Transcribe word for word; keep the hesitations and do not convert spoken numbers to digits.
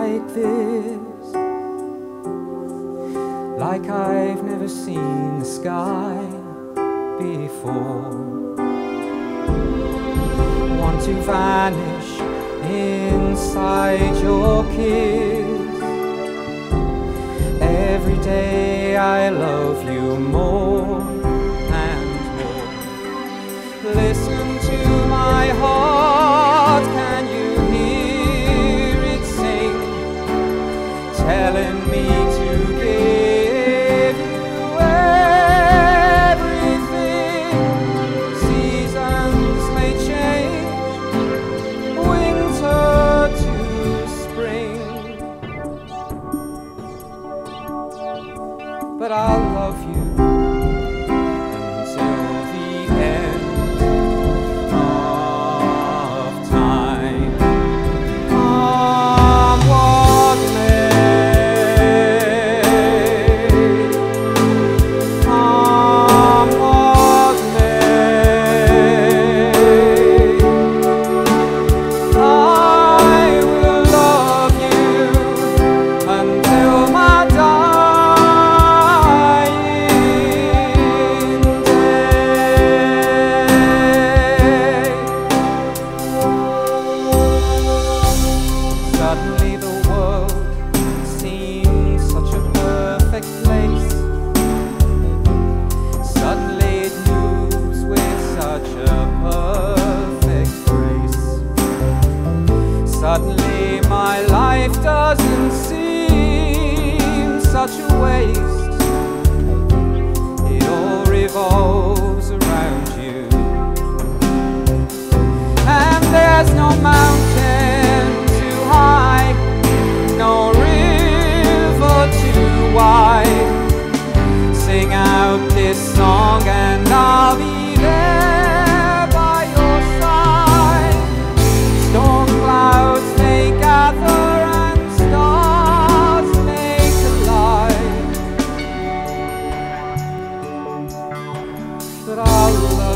like this, like I've never seen the sky before. Want to vanish inside your kiss. Every day I love you more and more. Listen to my heart, can you hear it sing? Telling me to give you everything. Seasons may change, winter to spring, but I'll love you until the end of time. Come what may, come what may, I will love you until my dying day. Suddenly the world seems such a perfect place. Suddenly it moves with such a perfect grace. Suddenly my life doesn't seem such a waste. It all revolves around you, and there's no mountain too high, no river too wide. Sing out this song and I'll be there by your side. Storm clouds may gather and stars may collide, but I'll love